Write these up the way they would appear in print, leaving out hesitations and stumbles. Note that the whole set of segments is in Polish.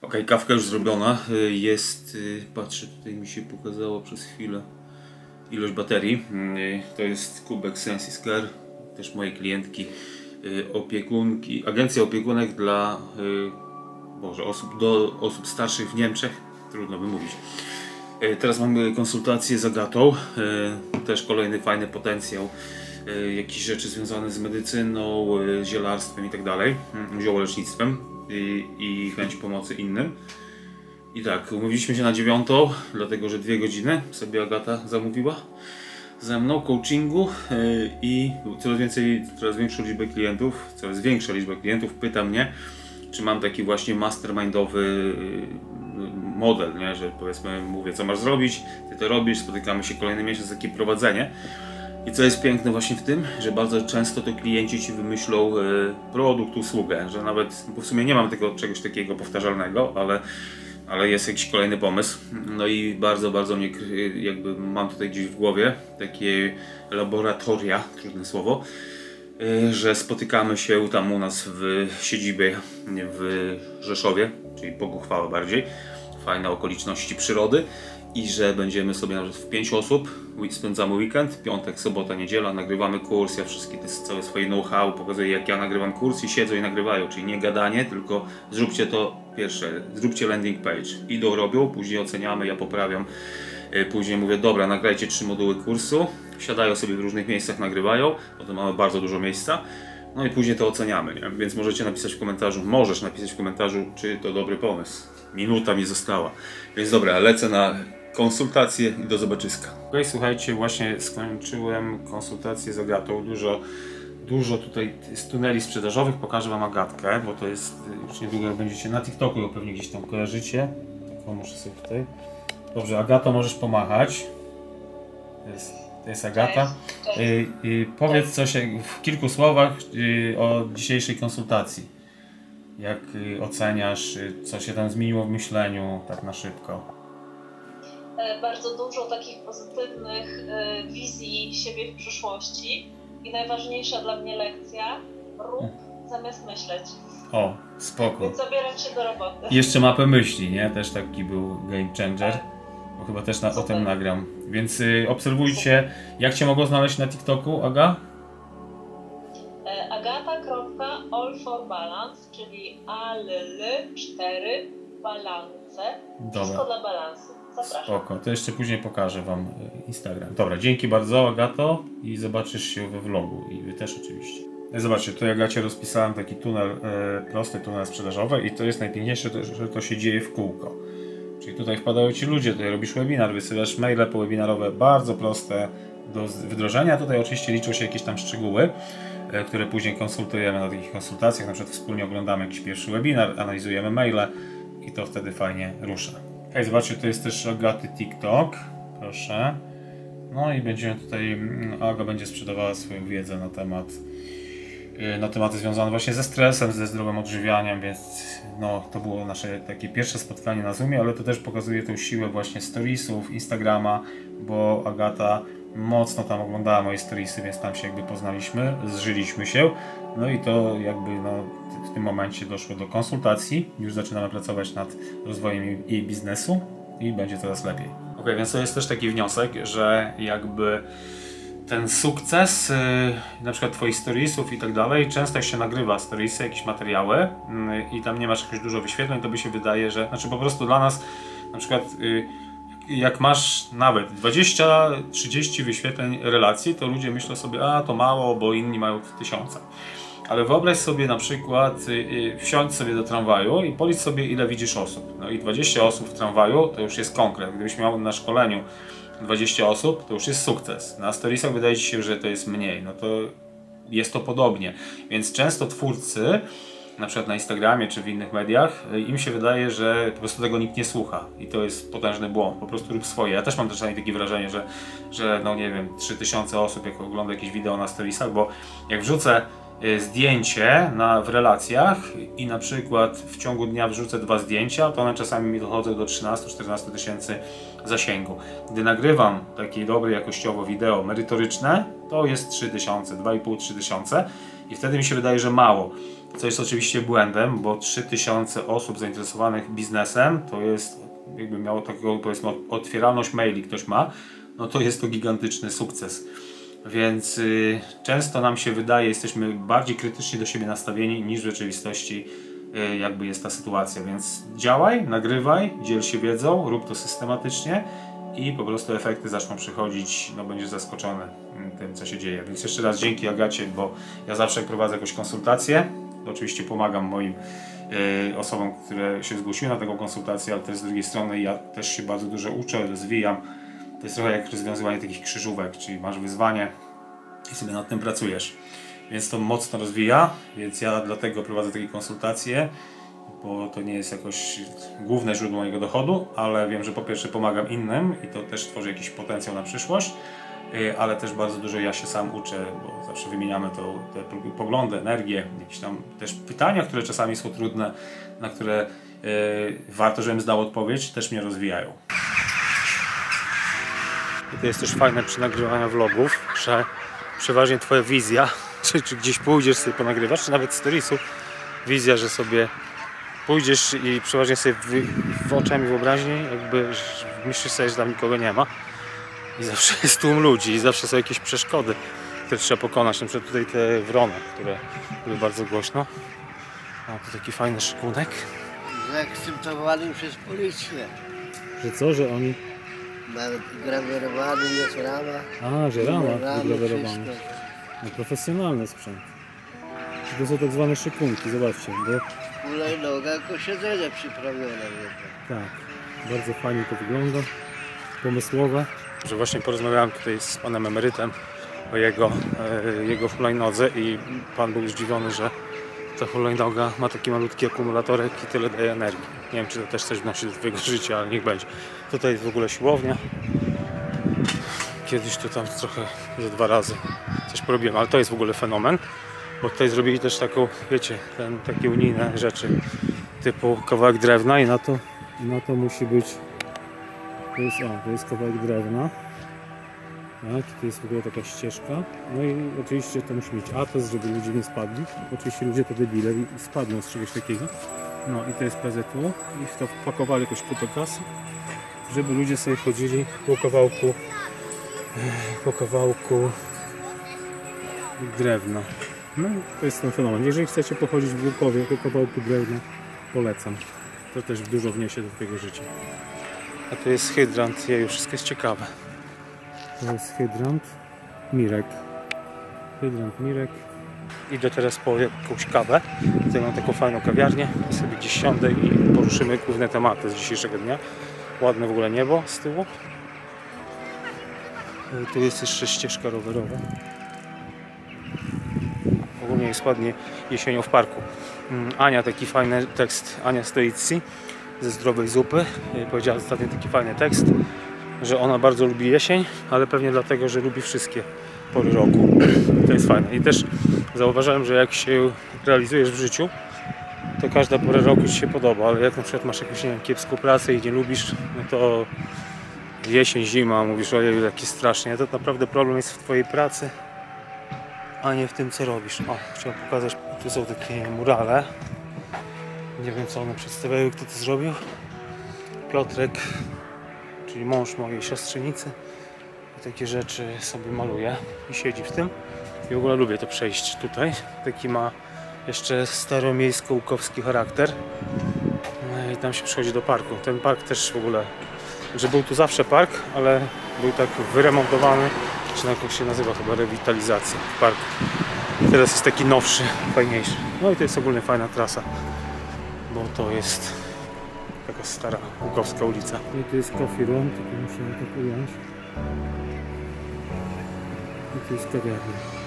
Ok, kawka już zrobiona. Jest, patrzę, tutaj mi się pokazało przez chwilę ilość baterii. To jest kubek Sensis Care, też mojej klientki, opiekunki, agencja opiekunek dla osób starszych w Niemczech. Trudno wymówić. Teraz mamy konsultację z Agatą, też kolejny fajny potencjał, jakieś rzeczy związane z medycyną, zielarstwem i tak dalej, ziołolecznictwem i chęć pomocy innym. I tak, umówiliśmy się na 9, dlatego że 2 godziny sobie Agata zamówiła ze mną coachingu i coraz większą liczbę klientów, coraz większa liczba klientów pyta mnie, czy mam taki właśnie mastermindowy model, nie? Że powiedzmy mówię, co masz zrobić, ty to robisz, spotykamy się kolejny miesiąc, takie prowadzenie. I co jest piękne właśnie w tym, że bardzo często to klienci ci wymyślą produkt, usługę, że nawet, bo w sumie nie mam czegoś takiego powtarzalnego, ale jest jakiś kolejny pomysł. No i bardzo mnie jakby mam tutaj gdzieś w głowie takie laboratoria, trudne słowo, że spotykamy się tam u nas w siedzibie w Rzeszowie, czyli Bogu chwała bardziej, fajne okoliczności przyrody i że będziemy sobie nawet w 5 osób, spędzamy weekend, piątek, sobota, niedziela, nagrywamy kurs, ja całe swoje know-how pokazuję, jak ja nagrywam kurs i siedzą i nagrywają, czyli nie gadanie, tylko zróbcie to pierwsze, zróbcie landing page, idą, robią, później oceniamy, ja poprawiam, później mówię, dobra, nagrajcie 3 moduły kursu, siadają sobie w różnych miejscach, nagrywają, potem mamy bardzo dużo miejsca, no i później to oceniamy, nie? Więc możesz napisać w komentarzu, czy to dobry pomysł. Minuta mi została, więc dobra, lecę na konsultację i do zobaczyska. Ok, słuchajcie, właśnie skończyłem konsultację z Agatą, dużo tutaj z tuneli sprzedażowych, pokażę wam Agatkę, bo to jest, już niedługo jak będziecie na TikToku, ją pewnie gdzieś tam kojarzycie, taką muszę sobie tutaj. Dobrze, Agato, możesz pomachać. To jest Agata. Powiedz coś w kilku słowach o dzisiejszej konsultacji. Jak oceniasz, co się tam zmieniło w myśleniu, tak na szybko? Bardzo dużo takich pozytywnych wizji siebie w przyszłości i najważniejsza dla mnie lekcja, rób zamiast myśleć. O, spoko. Więc zabierać się do roboty. Jeszcze mapę myśli, nie? Też taki był game changer. Bo chyba też o tym nagram. Więc obserwujcie. Jak Cię mogło znaleźć na TikToku, Aga? Agata.all4balance, czyli ALL4 balance. Wszystko dla balansu. Zapraszam. Spoko. To jeszcze później pokażę Wam Instagram. Dobra, dzięki bardzo, Agato, i zobaczysz się we vlogu. I Wy też oczywiście. Zobaczcie, tutaj Agacie rozpisałem taki tunel, prosty tunel sprzedażowy i to jest najpiękniejsze, że to się dzieje w kółko. Czyli tutaj wpadają Ci ludzie, tutaj robisz webinar, wysyłasz maile powebinarowe, bardzo proste do wdrożenia. Tutaj oczywiście liczą się jakieś tam szczegóły, które później konsultujemy na takich konsultacjach. Na przykład wspólnie oglądamy jakiś pierwszy webinar, analizujemy maile i to wtedy fajnie rusza. Hej, zobaczcie, to jest też Agaty TikTok, proszę. No i będziemy tutaj, Aga będzie sprzedawała swoją wiedzę na tematy związane właśnie ze stresem, ze zdrowym odżywianiem, więc no, to było nasze takie pierwsze spotkanie na Zoomie, ale to też pokazuje tą siłę właśnie storiesów, Instagrama, bo Agata mocno tam oglądała moje storiesy, więc tam się jakby poznaliśmy, zżyliśmy się, no i to jakby no, w tym momencie doszło do konsultacji, już zaczynamy pracować nad rozwojem jej biznesu i będzie coraz lepiej. Ok, więc to jest też taki wniosek, że jakby ten sukces, na przykład Twoich storiesów i tak dalej, często jak się nagrywa storiesy, jakieś materiały i tam nie masz jakoś dużo wyświetleń, to by się wydaje, że, znaczy po prostu dla nas, na przykład jak masz nawet 20-30 wyświetleń relacji, to ludzie myślą sobie, a to mało, bo inni mają 1000. Ale wyobraź sobie na przykład, wsiądź sobie do tramwaju i policz sobie, ile widzisz osób. No i 20 osób w tramwaju to już jest konkret. Gdybyś miał na szkoleniu 20 osób, to już jest sukces. Na storiesach wydaje Ci się, że to jest mniej. No to jest to podobnie. Więc często twórcy, na przykład na Instagramie czy w innych mediach, im się wydaje, że po prostu tego nikt nie słucha. I to jest potężny błąd. Po prostu rób swoje. Ja też mam czasami takie wrażenie, że no nie wiem, 3000 osób jak ogląda jakieś wideo na storiesach, bo jak wrzucę zdjęcie w relacjach i na przykład w ciągu dnia wrzucę 2 zdjęcia, to one czasami mi dochodzą do 13-14 tysięcy zasięgu. Gdy nagrywam takie dobre jakościowo wideo merytoryczne, to jest 3000, 2,5-3 tysiące I wtedy mi się wydaje, że mało. Co jest oczywiście błędem, bo 3000 osób zainteresowanych biznesem to jest, jakby miało takiego, powiedzmy, otwieralność maili ktoś ma, no to jest to gigantyczny sukces. Więc często nam się wydaje, jesteśmy bardziej krytycznie do siebie nastawieni niż w rzeczywistości jakby jest ta sytuacja. Więc działaj, nagrywaj, dziel się wiedzą, rób to systematycznie i po prostu efekty zaczną przychodzić, no będziesz zaskoczony tym, co się dzieje. Więc jeszcze raz dzięki Agacie, bo ja zawsze jak prowadzę jakąś konsultację, to oczywiście pomagam moim osobom, które się zgłosiły na taką konsultację, ale też z drugiej strony ja też się bardzo dużo uczę, rozwijam. To jest trochę jak rozwiązywanie takich krzyżówek, czyli masz wyzwanie i sobie nad tym pracujesz. Więc to mocno rozwija, więc ja dlatego prowadzę takie konsultacje, bo to nie jest jakoś główne źródło mojego dochodu, ale wiem, że po pierwsze pomagam innym i to też tworzy jakiś potencjał na przyszłość, ale też bardzo dużo ja się sam uczę, bo zawsze wymieniamy te poglądy, energię, jakieś tam też pytania, które czasami są trudne, na które warto, żebym zdał odpowiedź, też mnie rozwijają. I to jest też fajne przy nagrywaniu vlogów, że przeważnie twoja wizja, czy gdzieś pójdziesz sobie ponagrywasz, czy nawet storiesów, wizja, że sobie pójdziesz i przeważnie sobie w oczami wyobraźni jakby myślisz sobie, że tam nikogo nie ma i zawsze jest tłum ludzi i zawsze są jakieś przeszkody, które trzeba pokonać, na przykład tutaj te wrony, które były bardzo głośno. A tu taki fajny szykunek. Zaakceptowany przez policję. Że co, że oni... Nawet grawerowany jest rama. A, że rama wygrawerowana. wszystko. No, profesjonalny sprzęt. To są tak zwane szykunki, zobaczcie, bo... Hulajnoga jako siedzenie przyprawione. Tak, bardzo fajnie to wygląda, pomysłowe. Że właśnie porozmawiałem tutaj z panem emerytem o jego hulajnodze i pan był zdziwiony, że ta hulajnoga ma taki malutki akumulatorek i tyle daje energii. Nie wiem, czy to też coś wnosi do twojego życia, ale niech będzie. Tutaj jest w ogóle siłownia. Kiedyś to tam trochę, ze 2 razy coś porobiłem, ale to jest w ogóle fenomen, bo tutaj zrobili też taką, wiecie, takie unijne rzeczy typu kawałek drewna i na to musi być, to jest kawałek drewna, tak, to jest w ogóle taka ścieżka, no i oczywiście to musi mieć atest, żeby ludzie nie spadli, oczywiście ludzie to debile i spadną z czegoś takiego, no i to jest PZU i w to wpakowali jakoś kupę kasy, żeby ludzie sobie chodzili po kawałku drewna. No to jest ten fenomen. Jeżeli chcecie pochodzić w Łukowie po kawałku drewna, polecam. To też dużo wniesie do twojego życia. A to jest hydrant, jej wszystko jest ciekawe. To jest hydrant Mirek. Hydrant Mirek. Idę teraz po jakąś kawę. Tutaj mam taką fajną kawiarnię i sobie gdzieś siądę i poruszymy główne tematy z dzisiejszego dnia. Ładne w ogóle niebo z tyłu. Tu jest jeszcze ścieżka rowerowa. Ogólnie jest ładnie jesienią w parku. Ania, taki fajny tekst, Ania Stoici ze Zdrowej Zupy, powiedziała ostatnio taki fajny tekst, że ona bardzo lubi jesień, ale pewnie dlatego, że lubi wszystkie pory roku. To jest fajne. I też zauważyłem, że jak się realizujesz w życiu, to każda pora roku ci się podoba, ale jak na przykład masz jakąś, nie wiem, kiepską pracę i nie lubisz, no to jesień, zima, mówisz, ojej, jakie strasznie, to naprawdę problem jest w twojej pracy, a nie w tym, co robisz. O, chciałem pokazać, tu są takie murale. Nie wiem, co one przedstawiają, kto to zrobił. Piotrek, czyli mąż mojej siostrzenicy. I takie rzeczy sobie maluje i siedzi w tym. I w ogóle lubię to przejść tutaj. Taki ma jeszcze staromiejsko-łukowski charakter. I tam się przychodzi do parku. Ten park też w ogóle, że był tu zawsze park, ale był tak wyremontowany, czy jak się nazywa, chyba rewitalizacja parku. I teraz jest taki nowszy, fajniejszy. No i to jest ogólnie fajna trasa, bo to jest taka stara łukowska ulica. I tu jest coffee room, tylko muszę to ująć. I tu jest kawiarnia.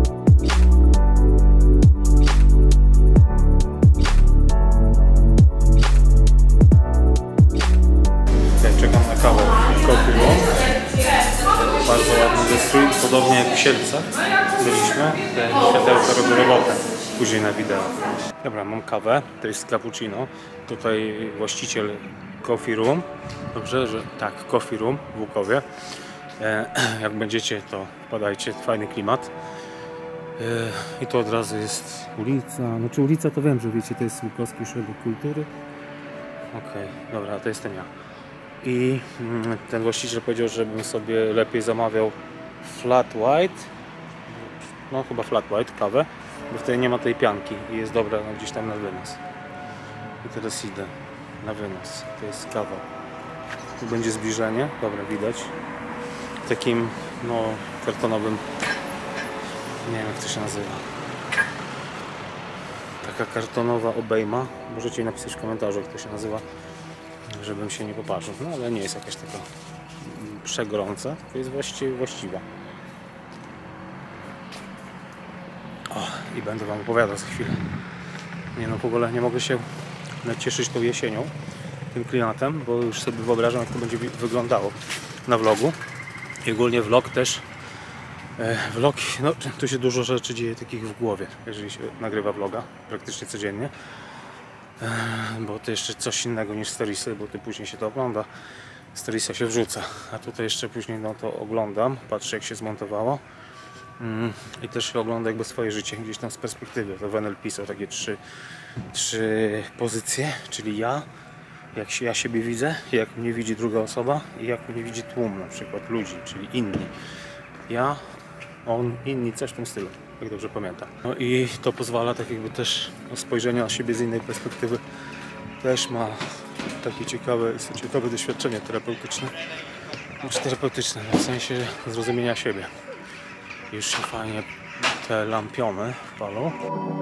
Czekam na kawę w Coffee Room. Bardzo ładny wystrój, podobnie jak w Siedlcach byliśmy. Te światełka robią robotę później na wideo. Dobra, mam kawę, to jest cappuccino. Tutaj właściciel Coffee Room. Dobrze, że tak, Coffee Room w Łukowie. Jak będziecie, to wpadajcie, fajny klimat. I to od razu jest ulica. Znaczy ulica to wiem, że wiecie, to jest Łukowski Ośrodek Kultury. Okej, dobra, to jestem ja. I ten właściciel powiedział, żebym sobie lepiej zamawiał flat white. No chyba flat white, kawę. Bo wtedy nie ma tej pianki i jest dobra gdzieś tam na wynos. I teraz idę na wynos. To jest kawa. Tu będzie zbliżenie. Dobra, widać. Takim, no, kartonowym. Nie wiem, jak to się nazywa. Taka kartonowa obejma. Możecie napisać w komentarzu, jak to się nazywa, żebym się nie popatrzył. No ale nie jest jakaś taka przegorąca, to jest właściwa. O, i będę wam opowiadał za chwilę. Nie no, w ogóle nie mogę się nacieszyć tą jesienią, tym klimatem, bo już sobie wyobrażam, jak to będzie wyglądało na vlogu. I ogólnie vlog też. Vlog, no tu się dużo rzeczy dzieje takich w głowie, jeżeli się nagrywa vloga praktycznie codziennie. Bo to jeszcze coś innego niż storiesy, bo ty później się to ogląda. Storiesa się wrzuca, a tutaj jeszcze później no to oglądam, patrzę jak się zmontowało. I też się ogląda jakby swoje życie gdzieś tam z perspektywy. To w NLP są takie trzy pozycje, czyli ja, jak ja siebie widzę, jak mnie widzi druga osoba i jak mnie widzi tłum, na przykład ludzi, czyli inni. Ja, on, inni, coś w tym stylu, jak dobrze pamiętam. No i to pozwala tak jakby też spojrzenie na siebie z innej perspektywy. Też ma takie ciekawe doświadczenie terapeutyczne. Znaczy terapeutyczne, w sensie zrozumienia siebie. Już się fajnie te lampiony palą.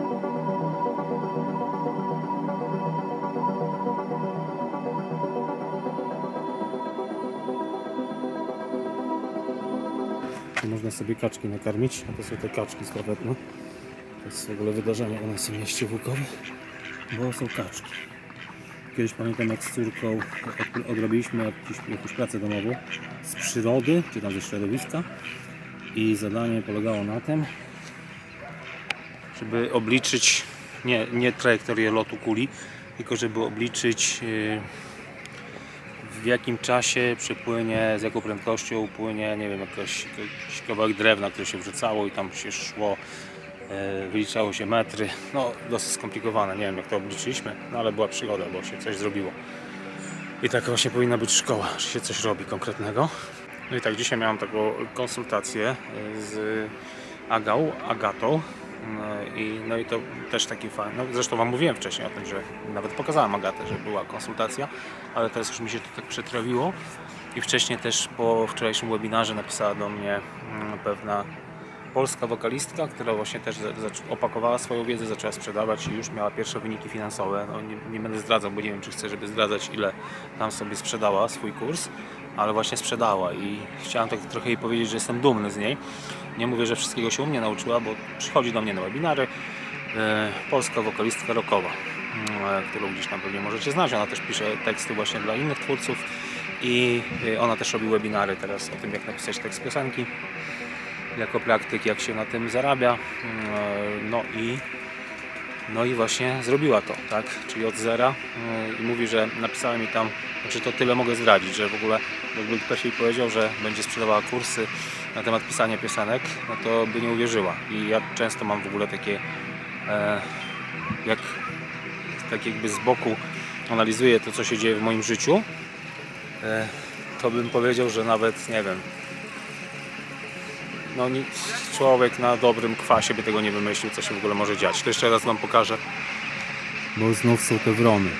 Można sobie kaczki nakarmić, a to są te kaczki sławetne. To jest w ogóle wydarzenie u nas w mieście w Łukowie, bo są kaczki. Kiedyś pamiętam, jak z córką odrobiliśmy jakąś pracę domową z przyrody, czy tam ze środowiska, i zadanie polegało na tym, żeby obliczyć nie trajektorię lotu kuli, tylko żeby obliczyć w jakim czasie przepłynie, z jaką prędkością płynie, nie wiem, jakiś kawałek drewna, które się wrzucało i tam się szło, wyliczało się metry. No, dosyć skomplikowane, nie wiem jak to obliczyliśmy, no ale była przygoda, bo się coś zrobiło. I taka właśnie powinna być szkoła, że się coś robi konkretnego. No i tak, dzisiaj miałem taką konsultację z Agatą. No i to też taki fajny. No, zresztą wam mówiłem wcześniej o tym, że nawet pokazałem Agatę, że była konsultacja, ale teraz już mi się to tak przetrawiło. I wcześniej też po wczorajszym webinarze napisała do mnie pewna polska wokalistka, która właśnie też opakowała swoją wiedzę, zaczęła sprzedawać i już miała pierwsze wyniki finansowe. No, nie będę zdradzał, bo nie wiem, czy chcę, żeby zdradzać, ile tam sobie sprzedała swój kurs, ale właśnie sprzedała i chciałem tak trochę jej powiedzieć, że jestem dumny z niej. Nie mówię, że wszystkiego się u mnie nauczyła, bo przychodzi do mnie na webinary. Polska wokalistka rockowa, którą gdzieś tam pewnie możecie znać. Ona też pisze teksty właśnie dla innych twórców i ona też robi webinary teraz o tym, jak napisać tekst piosenki jako praktyk, jak się na tym zarabia. No i właśnie zrobiła to, tak? Czyli od zera i mówi, że napisałem mi tam, znaczy to tyle mogę zdradzić, że w ogóle jakby ktoś jej powiedział, że będzie sprzedawała kursy na temat pisania piosenek, no to by nie uwierzyła. I ja często mam w ogóle takie, tak jakby z boku analizuję to, co się dzieje w moim życiu, to bym powiedział, że nawet, nie wiem, no człowiek na dobrym kwasie by tego nie wymyślił, co się w ogóle może dziać. To jeszcze raz wam pokażę, bo znów są te wrony.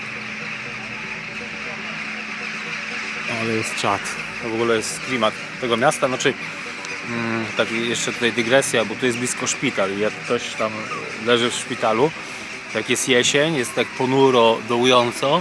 Ale jest czad. To w ogóle jest klimat tego miasta. Znaczy, tak jeszcze tutaj dygresja, bo tu jest blisko szpital i jak ktoś tam leży w szpitalu, jak jest jesień, jest tak ponuro, dołująco.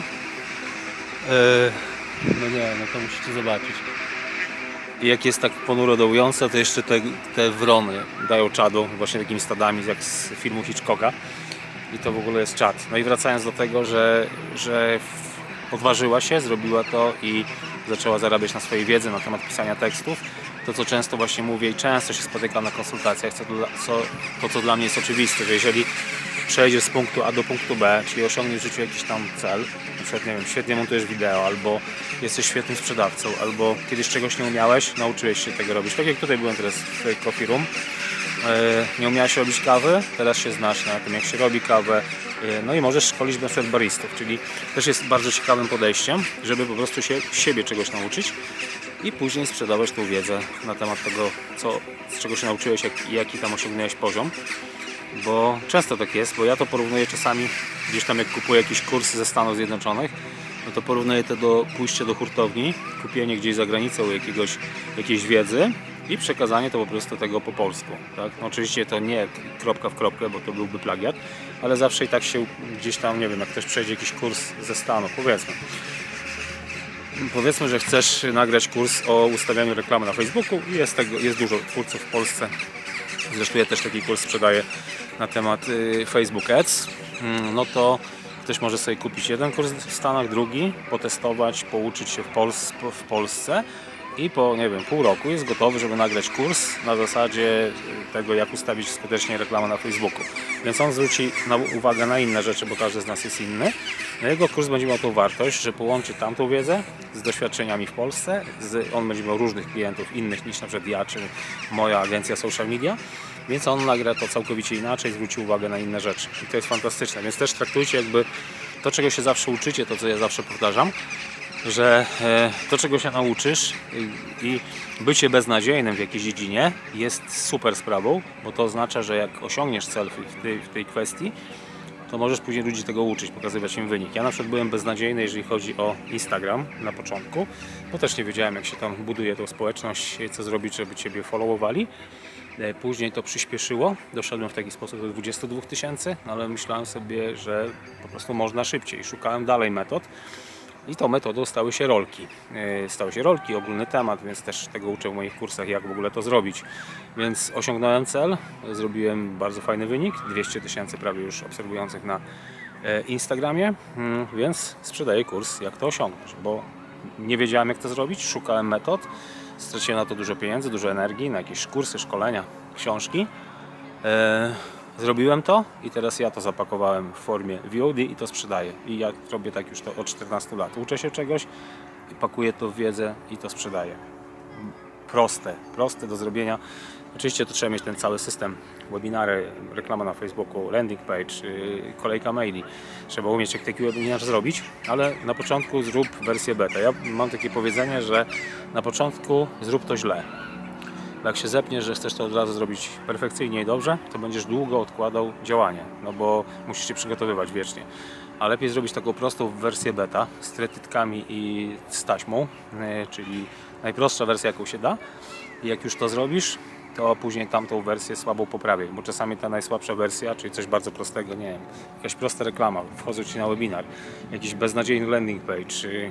No nie, no to musicie zobaczyć. I jak jest tak ponuro dołująco, to jeszcze te wrony dają czadu, właśnie takimi stadami, jak z filmu Hitchcocka. I to w ogóle jest czad. No i wracając do tego, że odważyła się, zrobiła to i zaczęła zarabiać na swojej wiedzy na temat pisania tekstów. To, co często właśnie mówię i często się spotykam na konsultacjach, co dla mnie jest oczywiste, że jeżeli przejdziesz z punktu A do punktu B, czyli osiągniesz w życiu jakiś tam cel, na przykład, nie wiem, świetnie montujesz wideo, albo jesteś świetnym sprzedawcą, albo kiedyś czegoś nie umiałeś, nauczyłeś się tego robić. Tak jak tutaj byłem teraz w Coffee Room, nie umiałeś robić kawy, teraz się znasz na tym, jak się robi kawę, no i możesz szkolić na przykład baristów, czyli też jest bardzo ciekawym podejściem, żeby po prostu się siebie czegoś nauczyć i później sprzedawać tą wiedzę na temat tego, z czego się nauczyłeś, jaki tam osiągnąłeś poziom. Bo często tak jest, bo ja to porównuję czasami, gdzieś tam jak kupuję jakieś kursy ze Stanów Zjednoczonych, no to porównuję to do pójścia do hurtowni, kupienie gdzieś za granicą jakiejś wiedzy i przekazanie to po prostu tego po polsku. Tak? No oczywiście to nie kropka w kropkę, bo to byłby plagiat, ale zawsze i tak się gdzieś tam, nie wiem, jak ktoś przejdzie jakiś kurs ze Stanów, powiedzmy, że chcesz nagrać kurs o ustawianiu reklamy na Facebooku i jest dużo twórców w Polsce. Zresztą ja też taki kurs sprzedaję na temat Facebook Ads. No to ktoś może sobie kupić jeden kurs w Stanach, drugi, potestować, pouczyć się w Polsce i po, nie wiem, pół roku jest gotowy, żeby nagrać kurs na zasadzie tego, jak ustawić skutecznie reklamę na Facebooku. Więc on zwróci uwagę na inne rzeczy, bo każdy z nas jest inny. No jego kurs będzie miał tą wartość, że połączy tamtą wiedzę z doświadczeniami w Polsce. On będzie miał różnych klientów, innych niż na przykład ja czy moja agencja social media. Więc on nagra to całkowicie inaczej, zwróci uwagę na inne rzeczy. I to jest fantastyczne. Więc też traktujcie jakby to, czego się zawsze uczycie, to co ja zawsze powtarzam, że to, czego się nauczysz i bycie beznadziejnym w jakiejś dziedzinie jest super sprawą, bo to oznacza, że jak osiągniesz cel w tej kwestii, to możesz później ludzi tego uczyć, pokazywać im wynik. Ja na przykład byłem beznadziejny, jeżeli chodzi o Instagram na początku, bo też nie wiedziałem, jak się tam buduje tą społeczność, co zrobić, żeby Ciebie followowali. Później to przyspieszyło, doszedłem w taki sposób do 22 000, ale myślałem sobie, że po prostu można szybciej. Szukałem dalej metod i tą metodą stały się rolki. Ogólny temat, więc też tego uczę w moich kursach, jak w ogóle to zrobić. Więc osiągnąłem cel, zrobiłem bardzo fajny wynik, 200 000 prawie już obserwujących na Instagramie, więc sprzedaję kurs, jak to osiągnąć, bo nie wiedziałem, jak to zrobić, szukałem metod. Straciłem na to dużo pieniędzy, dużo energii, na jakieś kursy, szkolenia, książki. Zrobiłem to i teraz ja to zapakowałem w formie VOD i to sprzedaję. I ja robię tak już to od 14 lat. Uczę się czegoś, pakuję to w wiedzę i to sprzedaję. Proste do zrobienia. Oczywiście to trzeba mieć ten cały system. Webinary, reklama na Facebooku, landing page, kolejka maili. Trzeba umieć jak taki webinar zrobić, ale na początku zrób wersję beta. Ja mam takie powiedzenie, że na początku zrób to źle. Jak się zepniesz, że chcesz to od razu zrobić perfekcyjnie i dobrze, to będziesz długo odkładał działanie, no bo musisz się przygotowywać wiecznie. A lepiej zrobić taką prostą wersję beta z tretytkami i z taśmą, czyli najprostsza wersja, jaką się da. I jak już to zrobisz, to później tamtą wersję słabą poprawię, bo czasami ta najsłabsza wersja, czyli coś bardzo prostego, nie wiem, jakaś prosta reklama, wchodzę Ci na webinar, jakiś beznadziejny landing page,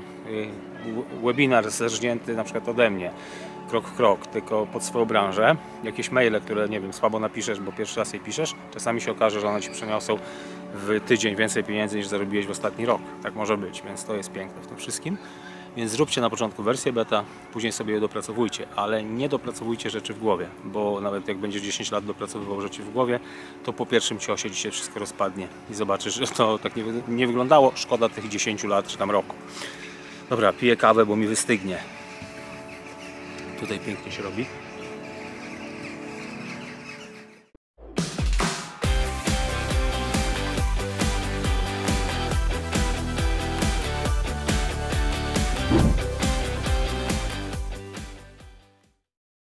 webinar zerżnięty na przykład ode mnie, krok w krok, tylko pod swoją branżę, jakieś maile, które nie wiem, słabo napiszesz, bo pierwszy raz je piszesz, czasami się okaże, że one Ci przyniosą w tydzień więcej pieniędzy niż zarobiłeś w ostatni rok. Tak może być, więc to jest piękne w tym wszystkim. Więc zróbcie na początku wersję beta, później sobie je dopracowujcie, ale nie dopracowujcie rzeczy w głowie, bo nawet jak będziesz 10 lat dopracowywał rzeczy w głowie, to po pierwszym ciosie Ci się wszystko rozpadnie i zobaczysz, że to tak nie wyglądało. Szkoda tych 10 lat czy tam roku. Dobra, piję kawę, bo mi wystygnie. Tutaj pięknie się robi.